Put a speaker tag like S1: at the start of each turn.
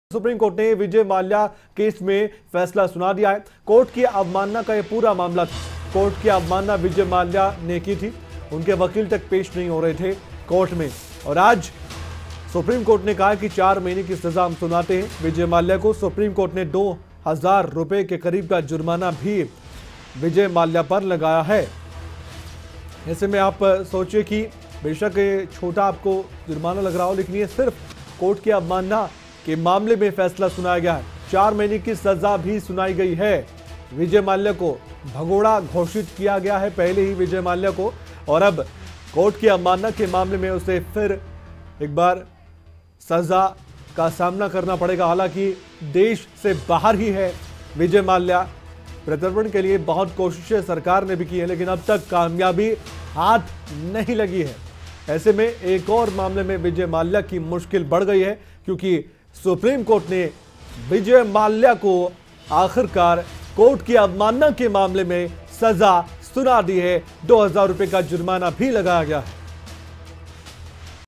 S1: Supreme court ने Vijay Mallya case में फैसला सुना दिया है। कोर्ट की अवमानना का यह पूरा मामला था। कोर्ट की अवमानना विजय माल्या ने की थी। उनके वकील तक पेश नहीं हो रहे थे कोर्ट में, और आज सुप्रीम कोर्ट ने कहा कि 4 महीने की सजा हम सुनाते हैं विजय माल्या को। सुप्रीम कोर्ट ने 2000 रुपए के करीब का जुर्माना भी विजय माल्या पर लगाया है। ऐसे में आप सोचिए कि बेशक छोटा आपको जुर्माना लग रहा हो, लेकिन ये सिर्फ कोर्ट की अवमानना के मामले में फैसला सुनाया गया है। 4 महीने की सजा भी सुनाई गई है। विजय माल्या को भगोड़ा घोषित किया गया है पहले ही विजय माल्या को, और अब कोर्ट की अवमानना के मामले में उसे फिर एक बार सजा का सामना करना पड़ेगा। हालांकि देश से बाहर ही है विजय माल्या। प्रत्यर्पण के लिए बहुत कोशिशें सरकार ने भी की है, लेकिन अब तक कामयाबी हाथ नहीं लगी है। ऐसे में एक और मामले में विजय माल्या की मुश्किल बढ़ गई है, क्योंकि सुप्रीम कोर्ट ने विजय माल्या को आखिरकार कोर्ट की अवमानना के मामले में सजा सुना दी है। 2000 रुपए का जुर्माना भी लगाया गया है।